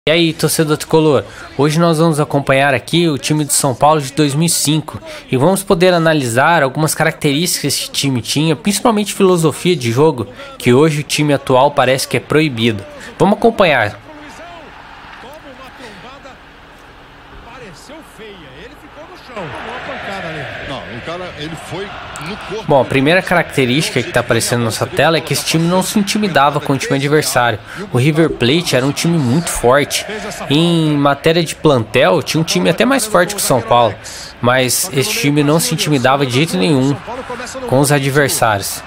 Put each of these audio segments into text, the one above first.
E aí, torcedor tricolor, hoje nós vamos acompanhar aqui o time do São Paulo de 2005 e vamos poder analisar algumas características que esse time tinha, principalmente filosofia de jogo, que hoje o time atual parece que é proibido. Vamos acompanhar. Bom, a primeira característica que está aparecendo na nossa tela é que esse time não se intimidava com o time adversário. O River Plate era um time muito forte. Em matéria de plantel, tinha um time até mais forte que o São Paulo, mas esse time não se intimidava de jeito nenhum com os adversários.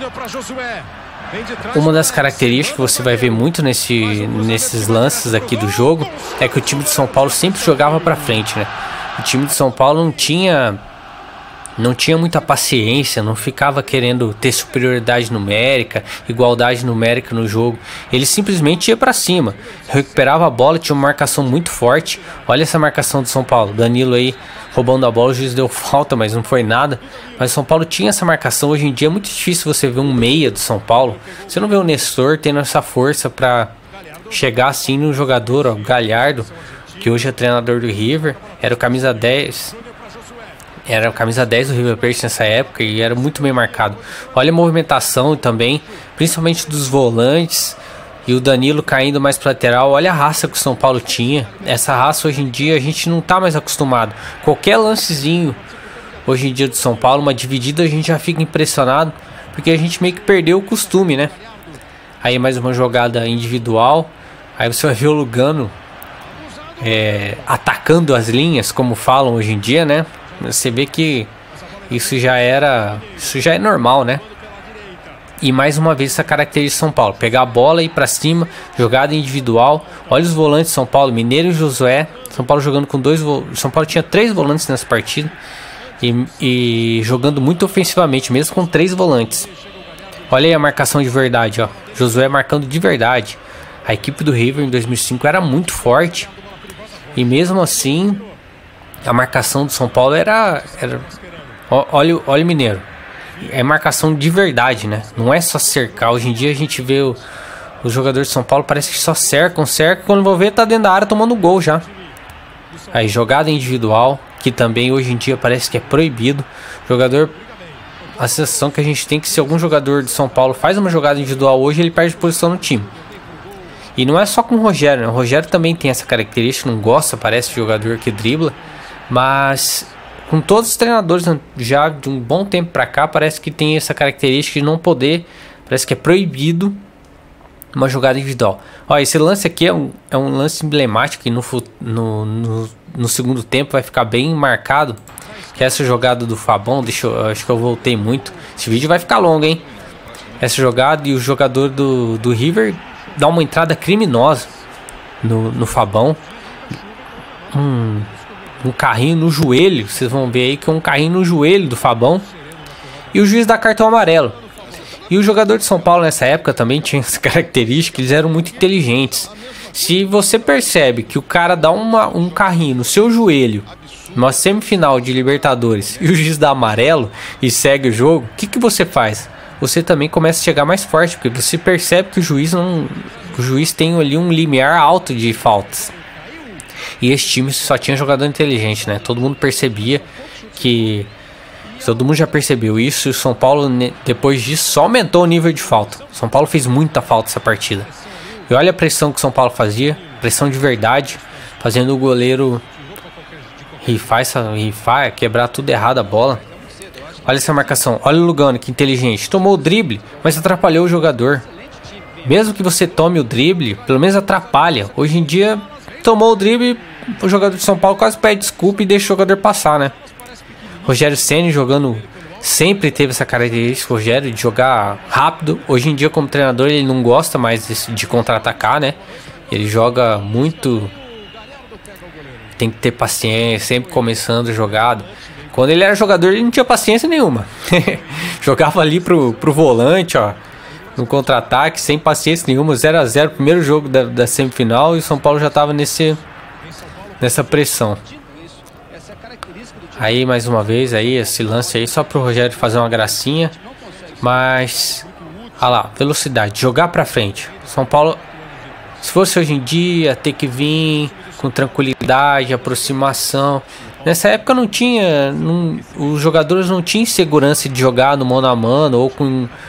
Uma das características que você vai ver muito nesses lances aqui do jogo é que o time de São Paulo sempre jogava para frente, né? O time de São Paulo não tinha muita paciência, não ficava querendo ter superioridade numérica, igualdade numérica no jogo. Ele simplesmente ia para cima, recuperava a bola, tinha uma marcação muito forte. Olha essa marcação do São Paulo, Danilo aí roubando a bola, o juiz deu falta, mas não foi nada. Mas o São Paulo tinha essa marcação. Hoje em dia é muito difícil você ver um meia do São Paulo. Você não vê o Nestor tendo essa força para chegar assim no jogador, ó, Galhardo, que hoje é treinador do River, era o camisa 10. Era a camisa 10 do River Plate nessa época e era muito bem marcado. Olha a movimentação também, principalmente dos volantes e o Danilo caindo mais para lateral. Olha a raça que o São Paulo tinha. Essa raça hoje em dia a gente não tá mais acostumado. Qualquer lancezinho hoje em dia do São Paulo, uma dividida, a gente já fica impressionado, porque a gente meio que perdeu o costume, né? Aí mais uma jogada individual. Aí você vai ver o Lugano atacando as linhas, como falam hoje em dia, né? Você vê que isso já é normal, né? E mais uma vez essa característica de São Paulo, pegar a bola e ir pra cima, jogada individual. Olha os volantes de São Paulo, Mineiro e Josué. São Paulo jogando com São Paulo tinha 3 volantes nessa partida e jogando muito ofensivamente, mesmo com 3 volantes. Olha aí a marcação de verdade, ó. Josué marcando de verdade. A equipe do River em 2005 era muito forte e mesmo assim a marcação do São Paulo era olha o Mineiro. É marcação de verdade, né? Não é só cercar. Hoje em dia a gente vê os jogadores de São Paulo parece que só cercam. Quando vou ver tá dentro da área tomando gol já. Aí jogada individual, que também hoje em dia parece que é proibido. A sensação que a gente tem que se algum jogador de São Paulo faz uma jogada individual hoje, ele perde posição no time. E não é só com o Rogério, né? O Rogério também tem essa característica, não gosta, parece, de jogador que dribla. Mas com todos os treinadores já de um bom tempo pra cá, parece que tem essa característica de não poder, parece que é proibido uma jogada individual. Ó, esse lance aqui é um lance emblemático e no segundo tempo vai ficar bem marcado, que é essa jogada do Fabão. Acho que eu voltei muito. Esse vídeo vai ficar longo, hein? Essa jogada, e o jogador do River dá uma entrada criminosa no Fabão. Um carrinho no joelho, vocês vão ver aí que é um carrinho no joelho do Fabão, e o juiz dá cartão amarelo. E o jogador de São Paulo nessa época também tinha essa característica, eles eram muito inteligentes. Se você percebe que o cara dá um carrinho no seu joelho numa semifinal de Libertadores e o juiz dá amarelo e segue o jogo, o que você faz? Você também começa a chegar mais forte, porque você percebe que o juiz tem ali um limiar alto de faltas. E esse time só tinha jogador inteligente, né? Todo mundo percebia que... Todo mundo já percebeu isso. E o São Paulo, depois disso, só aumentou o nível de falta. O São Paulo fez muita falta essa partida. E olha a pressão que o São Paulo fazia. Pressão de verdade. Fazendo o goleiro rifar, quebrar tudo errado a bola. Olha essa marcação. Olha o Lugano, que inteligente. Tomou o drible, mas atrapalhou o jogador. Mesmo que você tome o drible, pelo menos atrapalha. Hoje em dia... Tomou o drible, o jogador de São Paulo quase pede desculpa e deixa o jogador passar, né? Rogério Ceni jogando, sempre teve essa característica, Rogério, de jogar rápido. Hoje em dia, como treinador, ele não gosta mais de contra-atacar, né? Ele joga muito, tem que ter paciência, sempre começando a jogada. Quando ele era jogador, ele não tinha paciência nenhuma. Jogava ali pro volante, ó, no contra-ataque, sem paciência nenhuma, 0-0, primeiro jogo da semifinal, e o São Paulo já estava nessa pressão. Aí mais uma vez, aí esse lance aí só pro Rogério fazer uma gracinha, mas olha lá, velocidade, jogar pra frente. São Paulo Se fosse hoje em dia, ter que vir com tranquilidade, aproximação. Nessa época não tinha, os jogadores não tinham segurança de jogar no mano a mano ou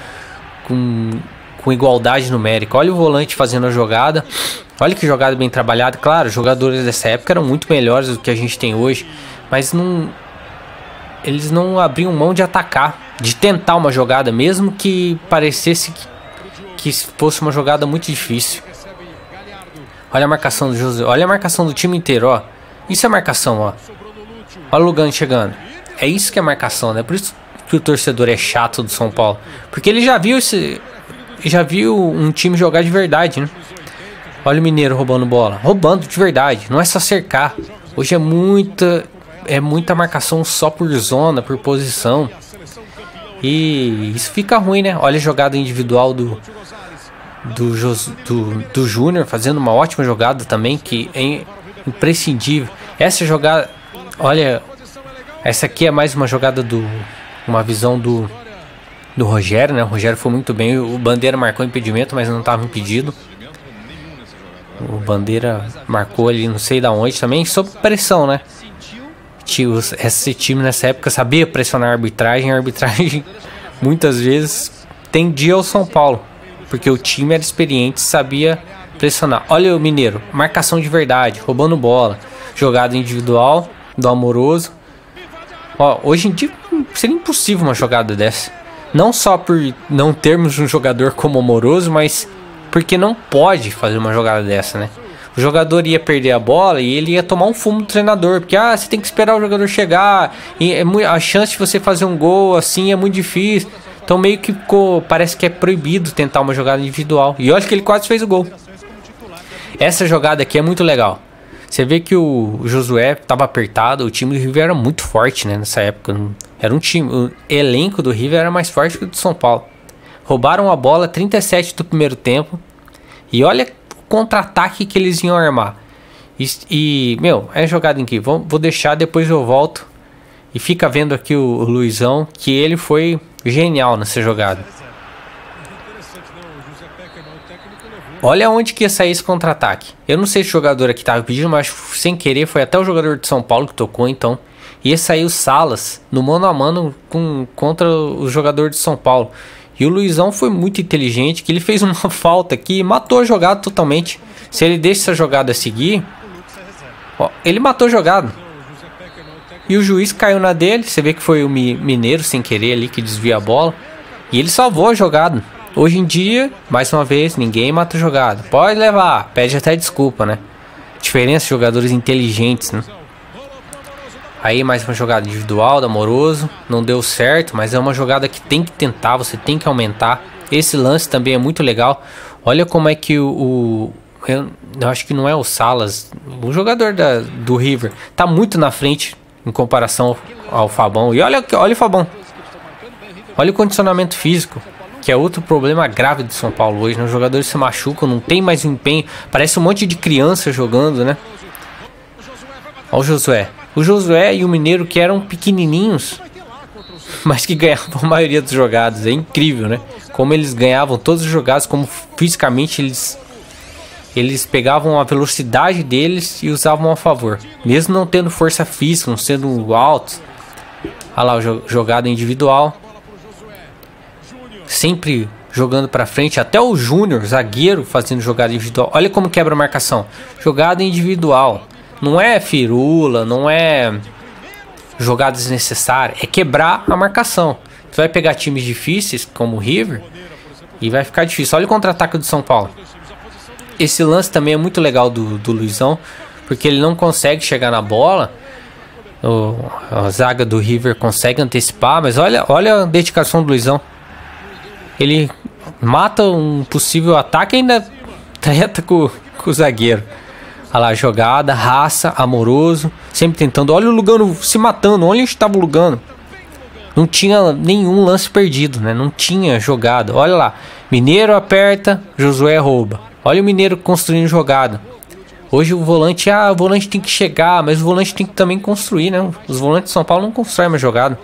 com igualdade numérica. Olha o volante fazendo a jogada. Olha que jogada bem trabalhada. Claro, os jogadores dessa época eram muito melhores do que a gente tem hoje, mas eles não abriam mão de atacar, de tentar uma jogada, mesmo que parecesse que fosse uma jogada muito difícil. Olha a marcação do José, olha a marcação do time inteiro, ó. Isso é marcação, ó. Olha o Lugano chegando. É isso que é marcação, né? Por isso que o torcedor é chato do São Paulo, porque ele já viu um time jogar de verdade, né? Olha o Mineiro roubando bola, roubando de verdade, não é só cercar. Hoje é muita marcação só por zona, por posição. E isso fica ruim, né? Olha a jogada individual do Júnior fazendo uma ótima jogada também, que é imprescindível. Essa jogada, olha, essa aqui é mais uma jogada uma visão do Rogério, né? O Rogério foi muito bem. O Bandeira marcou impedimento, mas não estava impedido. O Bandeira marcou ali, não sei da onde também, sob pressão, né? Esse time nessa época sabia pressionar a arbitragem. A arbitragem muitas vezes tendia ao São Paulo, porque o time era experiente, sabia pressionar. Olha o Mineiro, marcação de verdade, roubando bola, jogada individual do Amoroso. Ó, hoje em dia seria impossível uma jogada dessa. Não só por não termos um jogador como Amoroso, mas porque não pode fazer uma jogada dessa, né? O jogador ia perder a bola e ele ia tomar um fumo do treinador, porque você tem que esperar o jogador chegar, e a chance de você fazer um gol assim é muito difícil. Então meio que parece que é proibido tentar uma jogada individual. E olha que ele quase fez o gol. Essa jogada aqui é muito legal. Você vê que o Josué estava apertado, o time do River era muito forte, né, nessa época. Era um time, o elenco do River era mais forte que o do São Paulo. Roubaram a bola 37 do primeiro tempo. E olha o contra-ataque que eles iam armar. Meu, é jogada em que vou deixar, depois eu volto. E fica vendo aqui o Luizão, que ele foi genial nessa jogada. Olha onde que ia sair esse contra-ataque. Eu não sei se o jogador aqui estava pedindo, mas sem querer foi até o jogador de São Paulo que tocou, então. Ia sair o Salas no mano a mano contra o jogador de São Paulo. E o Luizão foi muito inteligente, que ele fez uma falta aqui e matou a jogada totalmente. Se ele deixa essa jogada seguir, ó, ele matou a jogada. E o juiz caiu na dele. Você vê que foi o Mineiro sem querer ali que desvia a bola. E ele salvou a jogada. Hoje em dia, mais uma vez, ninguém mata a jogada. Pode levar, pede até desculpa, né? Diferença de jogadores inteligentes, né? Aí mais uma jogada individual do Amoroso. Não deu certo, mas é uma jogada que tem que tentar, você tem que aumentar. Esse lance também é muito legal. Olha como é que eu acho que não é o Salas, o jogador do River tá muito na frente em comparação ao Fabão. E olha o Fabão. Olha o condicionamento físico, que é outro problema grave do São Paulo hoje, né? Os jogadores se machucam, não tem mais empenho. Parece um monte de criança jogando, né? Olha o Josué. O Josué e o Mineiro, que eram pequenininhos, mas que ganhavam a maioria dos jogados. É incrível, né? Como eles ganhavam todos os jogados, como fisicamente eles pegavam a velocidade deles e usavam a favor. Mesmo não tendo força física, não sendo altos. Olha lá o jogada individual. Sempre jogando pra frente. Até o Júnior, zagueiro, fazendo jogada individual. Olha como quebra a marcação. Jogada individual. Não é firula, não é jogada desnecessária. É quebrar a marcação. Você vai pegar times difíceis, como o River, e vai ficar difícil. Olha o contra-ataque do São Paulo. Esse lance também é muito legal do Luizão, porque ele não consegue chegar na bola. A zaga do River consegue antecipar, mas olha a dedicação do Luizão. Ele mata um possível ataque e ainda treta com o zagueiro. Olha lá, jogada, raça, Amoroso, sempre tentando. Olha o Lugano se matando, onde estava o Lugano? Não tinha nenhum lance perdido, né? Não tinha jogada. Olha lá, Mineiro aperta, Josué rouba. Olha o Mineiro construindo jogada. Hoje o volante tem que chegar, mas o volante tem que também construir, né? Os volantes de São Paulo não constroem mais jogada.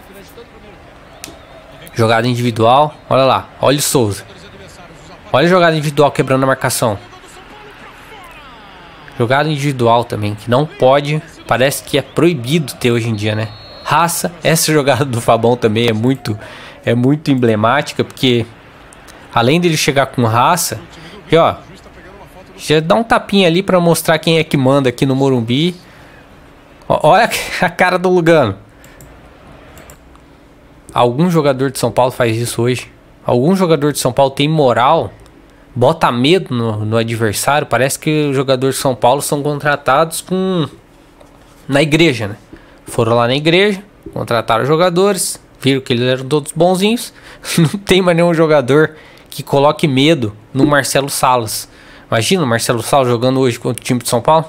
Jogada individual, olha lá, olha o Souza. Olha a jogada individual quebrando a marcação. Jogada individual também, que não pode, parece que é proibido ter hoje em dia, né? Raça, essa jogada do Fabão também é muito emblemática, porque além dele chegar com raça, e ó, já dá um tapinha ali pra mostrar quem é que manda aqui no Morumbi. Olha a cara do Lugano. Algum jogador de São Paulo faz isso hoje? Algum jogador de São Paulo tem moral? Bota medo no adversário? Parece que os jogadores de São Paulo são contratados na igreja, né? Foram lá na igreja, contrataram jogadores, viram que eles eram todos bonzinhos. Não tem mais nenhum jogador que coloque medo no Marcelo Salas. Imagina o Marcelo Salas jogando hoje contra o time de São Paulo.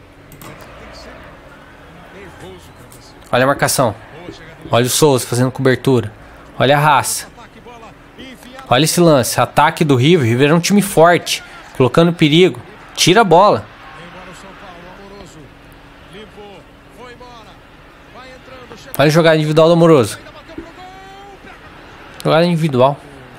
Olha a marcação. Olha o Souza fazendo cobertura. Olha a raça. Olha esse lance. Ataque do River. River é um time forte, colocando perigo. Tira a bola. Olha a jogada individual do Amoroso. Jogada individual.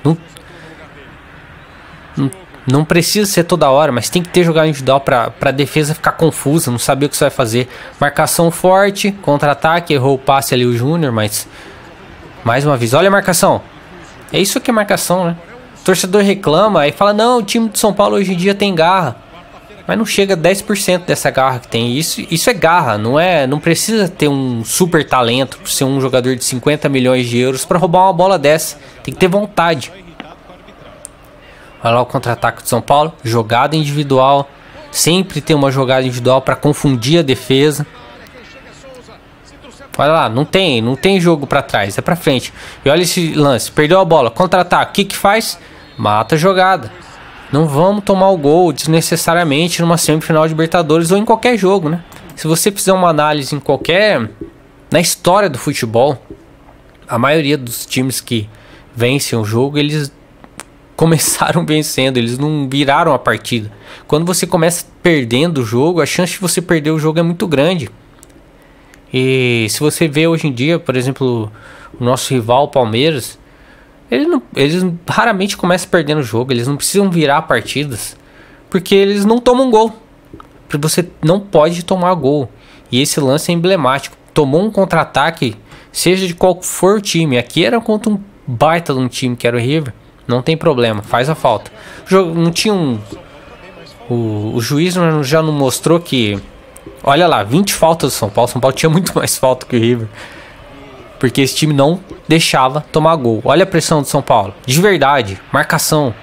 Não precisa ser toda hora, mas tem que ter jogada individual para a defesa ficar confusa, não saber o que você vai fazer. Marcação forte, contra-ataque, errou o passe ali o Júnior, mas mais uma vez, olha a marcação. É isso que é marcação, né? O torcedor reclama, aí fala, não, o time de São Paulo hoje em dia tem garra. Mas não chega a 10% dessa garra que tem. Isso é garra, não precisa ter um super talento, ser um jogador de 50 milhões de euros para roubar uma bola dessa. Tem que ter vontade. Olha lá o contra-ataque de São Paulo, jogada individual. Sempre tem uma jogada individual para confundir a defesa. Olha lá, não tem jogo para trás, é para frente. E olha esse lance, perdeu a bola, contra-ataque, o que faz? Mata a jogada. Não vamos tomar o gol desnecessariamente numa semifinal de Libertadores ou em qualquer jogo, né? Se você fizer uma análise na história do futebol, a maioria dos times que vencem o jogo, eles começaram vencendo, eles não viraram a partida. Quando você começa perdendo o jogo, a chance de você perder o jogo é muito grande. E se você vê hoje em dia, por exemplo, o nosso rival, o Palmeiras, eles raramente começam perdendo o jogo, eles não precisam virar partidas, porque eles não tomam gol. Você não pode tomar gol. E esse lance é emblemático. Tomou um contra-ataque, seja de qual for o time. Aqui era contra um baita de um time que era o River. Não tem problema, faz a falta. O jogo não tinha o juiz já não mostrou que... Olha lá, 20 faltas do São Paulo. São Paulo tinha muito mais falta que o River, porque esse time não deixava tomar gol. Olha a pressão do São Paulo. De verdade, marcação.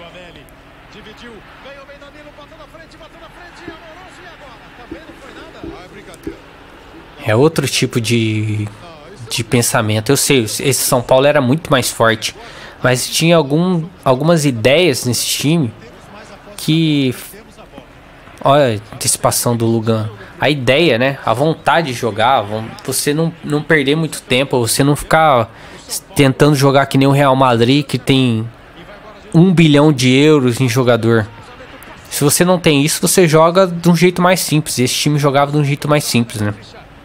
É outro tipo de pensamento. Eu sei, esse São Paulo era muito mais forte, mas tinha algumas ideias nesse time que... Olha a antecipação do Lugano. A ideia, né? A vontade de jogar. Você não perder muito tempo. Você não ficar tentando jogar que nem o Real Madrid, que tem 1 bilhão de euros em jogador. Se você não tem isso, você joga de um jeito mais simples. Esse time jogava de um jeito mais simples, né?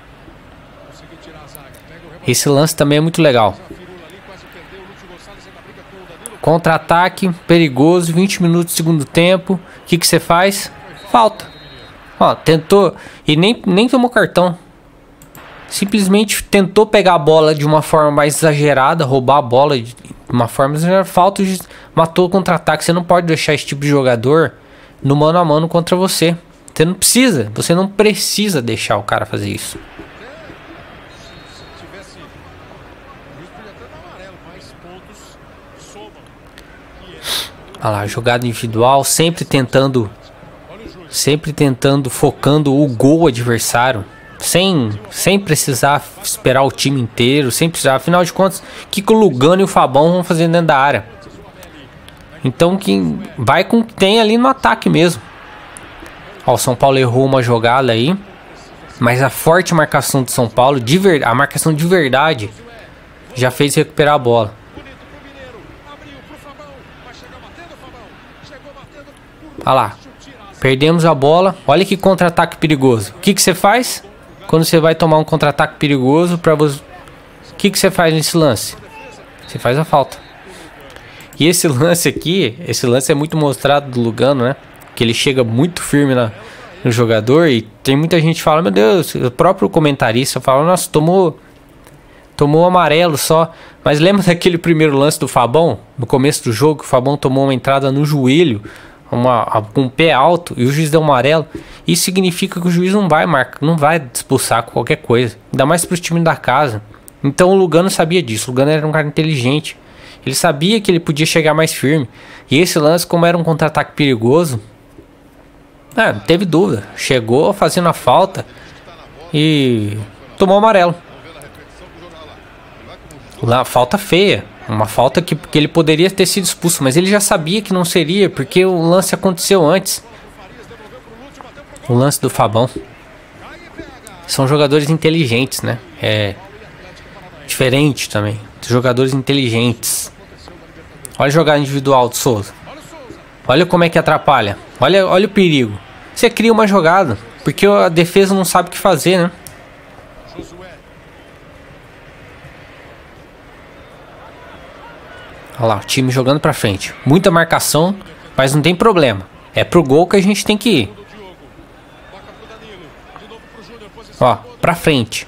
Esse lance também é muito legal. Contra-ataque, perigoso, 20 minutos do segundo tempo. O que você faz? Falta. Ó, tentou e nem tomou cartão. Simplesmente tentou pegar a bola de uma forma mais exagerada, roubar a bola de uma forma exagerada. Falta, matou o contra-ataque. Você não pode deixar esse tipo de jogador no mano a mano contra você. Você não precisa deixar o cara fazer isso. Olha lá, jogada individual, sempre tentando, focando o gol adversário, sem precisar esperar o time inteiro, sem precisar. Afinal de contas, o que o Lugano e o Fabão vão fazer dentro da área? Então, quem vai com o que tem ali no ataque mesmo. Ó, o São Paulo errou uma jogada aí, mas a forte marcação do São Paulo, a marcação de verdade, já fez recuperar a bola. Olha lá, perdemos a bola. Olha que contra-ataque perigoso. O que você faz quando você vai tomar um contra-ataque perigoso? O que você faz nesse lance? Você faz a falta. E esse lance aqui, é muito mostrado do Lugano, né? Que ele chega muito firme no jogador. E tem muita gente que fala, meu Deus, o próprio comentarista fala, nossa, tomou amarelo só. Mas lembra daquele primeiro lance do Fabão? No começo do jogo, o Fabão tomou uma entrada no joelho, com um pé alto, e o juiz deu um amarelo. Isso significa que o juiz não vai expulsar qualquer coisa, ainda mais para os times da casa. Então o Lugano sabia disso. O Lugano era um cara inteligente, ele sabia que ele podia chegar mais firme. E esse lance, como era um contra-ataque perigoso, não teve dúvida, chegou fazendo a falta e tomou amarelo. Lá, falta feia, uma falta que ele poderia ter sido expulso, mas ele já sabia que não seria, porque o lance aconteceu antes. O lance do Fabão. São jogadores inteligentes, né? É diferente também. Jogadores inteligentes. Olha a jogada individual do Souza. Olha como é que atrapalha. Olha o perigo. Você cria uma jogada, porque a defesa não sabe o que fazer, né? Olha lá, o time jogando pra frente. Muita marcação, mas não tem problema. É pro gol que a gente tem que ir. Ó, pra frente.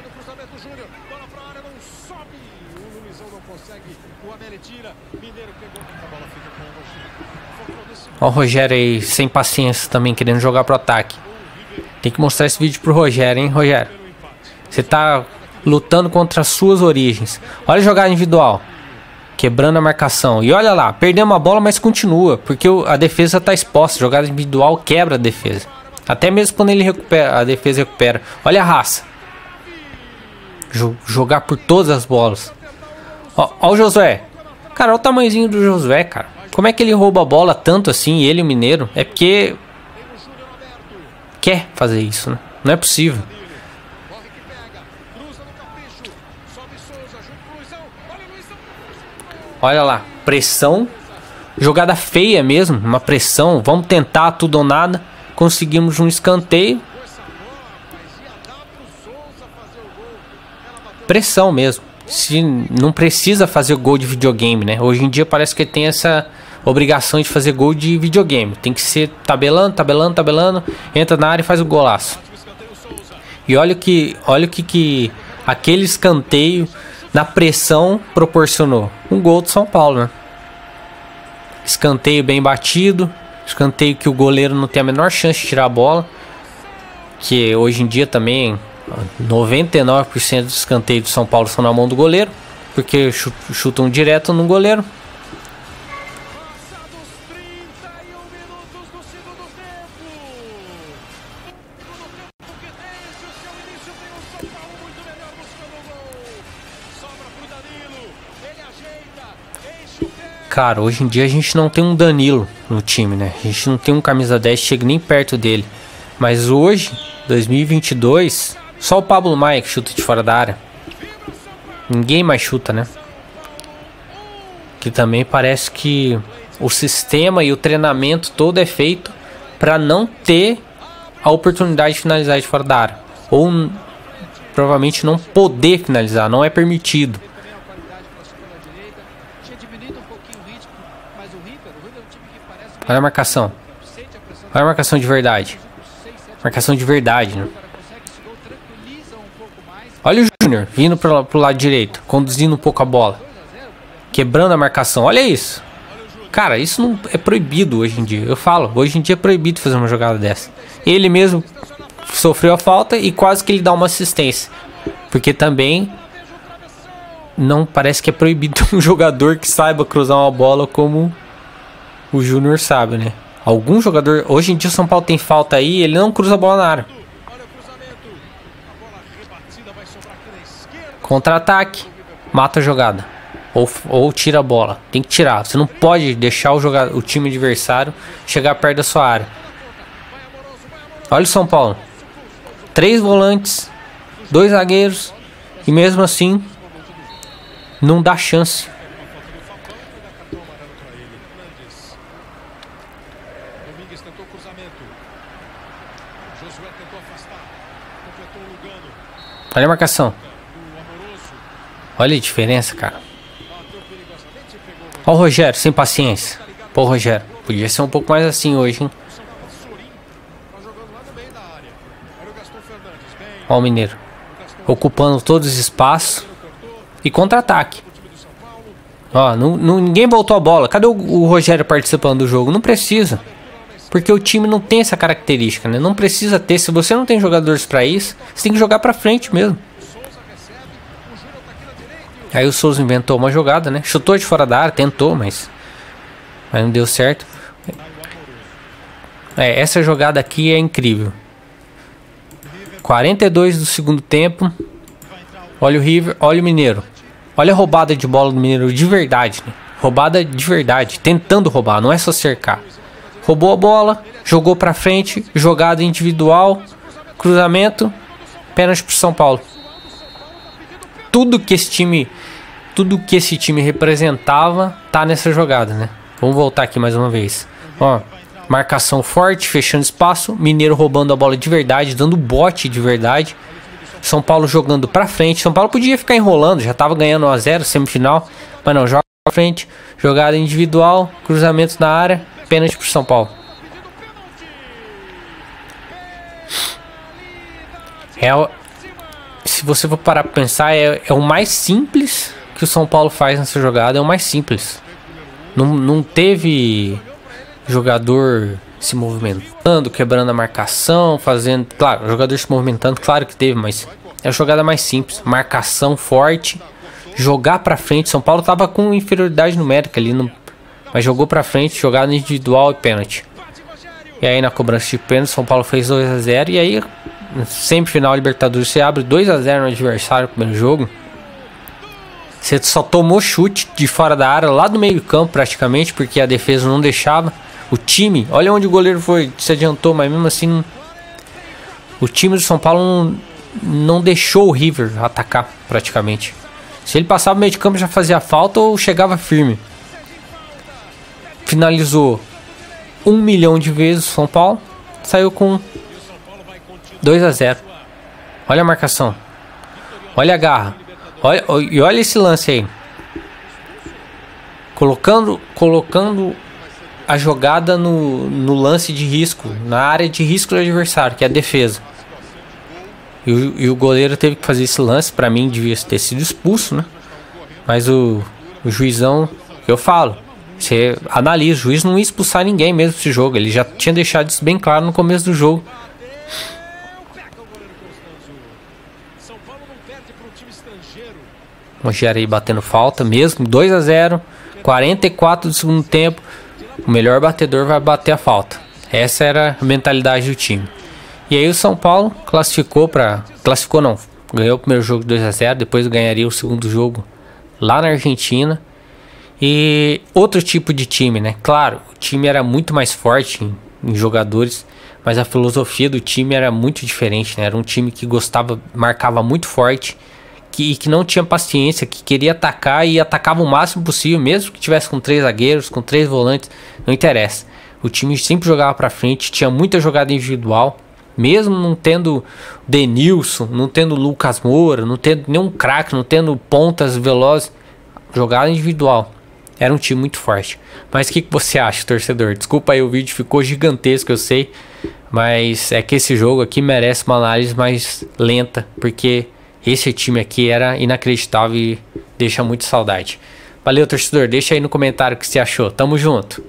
Ó o Rogério aí, sem paciência também, querendo jogar pro ataque. Tem que mostrar esse vídeo pro Rogério, hein, Rogério? Você tá lutando contra as suas origens. Olha a jogada individual. Quebrando a marcação. E olha lá, perdemos a bola, mas continua. Porque a defesa está exposta. Jogada individual quebra a defesa. Até mesmo quando ele recupera, a defesa recupera. Olha a raça. Jogar por todas as bolas. Ó o Josué. Cara, olha o tamanhozinho do Josué, cara. Como é que ele rouba a bola tanto assim, ele e o Mineiro? É porque quer fazer isso, né? Não é possível. Olha lá, pressão, jogada feia mesmo, uma pressão, vamos tentar tudo ou nada, conseguimos um escanteio. Pressão mesmo, se não precisa fazer gol de videogame, né? Hoje em dia parece que tem essa obrigação de fazer gol de videogame, tem que ser tabelando, entra na área e faz o golaço. E olha o que aquele escanteio na pressão proporcionou um gol do São Paulo, né? Escanteio bem batido, escanteio que o goleiro não tem a menor chance de tirar a bola, que hoje em dia também 99% dos escanteios do São Paulo são na mão do goleiro, porque chutam direto no goleiro. Cara, hoje em dia a gente não tem um Danilo no time, né? A gente não tem um camisa 10 que chega nem perto dele. Mas hoje, 2022, só o Pablo Maia que chuta de fora da área. Ninguém mais chuta, né? Que também parece que o sistema e o treinamento todo é feito para não ter a oportunidade de finalizar de fora da área. Ou provavelmente não poder finalizar, não é permitido. Olha a marcação. Olha a marcação de verdade. Marcação de verdade, né? Olha o Júnior vindo pro lado direito, conduzindo um pouco a bola, quebrando a marcação. Olha isso. Cara, isso não é proibido hoje em dia. Eu falo, hoje em dia é proibido fazer uma jogada dessa. Ele mesmo sofreu a falta e quase que ele dá uma assistência. Porque também não parece que é proibido um jogador que saiba cruzar uma bola como o Júnior sabe, né? Algum jogador... Hoje em dia o São Paulo tem falta aí, ele não cruza a bola na área. Contra-ataque. Mata a jogada. Ou tira a bola. Tem que tirar. Você não pode deixar o time adversário chegar perto da sua área. Olha o São Paulo. 3 volantes, 2 zagueiros. E mesmo assim, não dá chance. Olha a marcação. Olha a diferença, cara. Olha o Rogério, sem paciência. Pô, Rogério, podia ser um pouco mais assim hoje, hein? Ó o Mineiro. Ocupando todos os espaços. E contra-ataque. Ó, ninguém voltou a bola. Cadê o Rogério participando do jogo? Não precisa. Porque o time não tem essa característica, né? Não precisa ter. Se você não tem jogadores pra isso, você tem que jogar pra frente mesmo. Aí o Souza inventou uma jogada, né? Chutou de fora da área, tentou, mas não deu certo. Essa jogada aqui é incrível. 42 do segundo tempo. Olha o River, olha o Mineiro. Olha a roubada de bola do Mineiro de verdade, né? Roubada de verdade, tentando roubar, não é só cercar. Roubou a bola, jogou pra frente, jogada individual, cruzamento, pênalti pro São Paulo. Tudo que esse time representava tá nessa jogada, né? Vamos voltar aqui mais uma vez. Ó, marcação forte, fechando espaço, Mineiro roubando a bola de verdade, dando bote de verdade. São Paulo jogando pra frente. São Paulo podia ficar enrolando, já tava ganhando 1 a 0 semifinal, mas não, joga pra frente, jogada individual, cruzamento na área, pênalti pro São Paulo. Se você for parar pra pensar, é o mais simples que o São Paulo faz nessa jogada, é o mais simples. Não teve jogador se movimentando, quebrando a marcação, fazendo... Claro, o jogador se movimentando, claro que teve, mas é a jogada mais simples. Marcação forte, jogar pra frente. São Paulo tava com inferioridade numérica ali, mas jogou pra frente, jogada individual e pênalti. E aí na cobrança de pênalti, São Paulo fez 2 a 0 e aí, semifinal Libertadores, você abre 2 a 0 no adversário no primeiro jogo. Você só tomou chute de fora da área, lá do meio campo praticamente, porque a defesa não deixava. O time, olha onde o goleiro foi, se adiantou, mas mesmo assim o time do São Paulo não deixou o River atacar praticamente. Se ele passava o meio de campo já fazia falta ou chegava firme. Finalizou 1 milhão de vezes o São Paulo, saiu com 2 a 0. Olha a marcação, olha a garra, olha esse lance aí. Colocando a jogada no lance de risco, na área de risco do adversário, que é a defesa. E o goleiro teve que fazer esse lance. Pra mim devia ter sido expulso, né? Mas o juizão, que eu falo, você analisa, o juiz não ia expulsar ninguém mesmo esse jogo. Ele já tinha deixado isso bem claro no começo do jogo. O Rogério aí batendo falta mesmo, 2 a 0, 44 do segundo tempo. O melhor batedor vai bater a falta. Essa era a mentalidade do time. E aí o São Paulo classificou não, ganhou o primeiro jogo 2 a 0, depois ganharia o segundo jogo lá na Argentina. E outro tipo de time, né? Claro, o time era muito mais forte em jogadores, mas a filosofia do time era muito diferente, né? Era um time que marcava muito forte, que não tinha paciência, que queria atacar e atacava o máximo possível, mesmo que tivesse com 3 zagueiros, com 3 volantes, não interessa. O time sempre jogava pra frente, tinha muita jogada individual, mesmo não tendo Denilson, não tendo Lucas Moura, não tendo nenhum craque, não tendo pontas velozes, jogada individual. Era um time muito forte. Mas o que você acha, torcedor? Desculpa aí, o vídeo ficou gigantesco, eu sei, mas é que esse jogo aqui merece uma análise mais lenta, porque esse time aqui era inacreditável e deixa muito saudade. Valeu, torcedor. Deixa aí no comentário o que você achou. Tamo junto.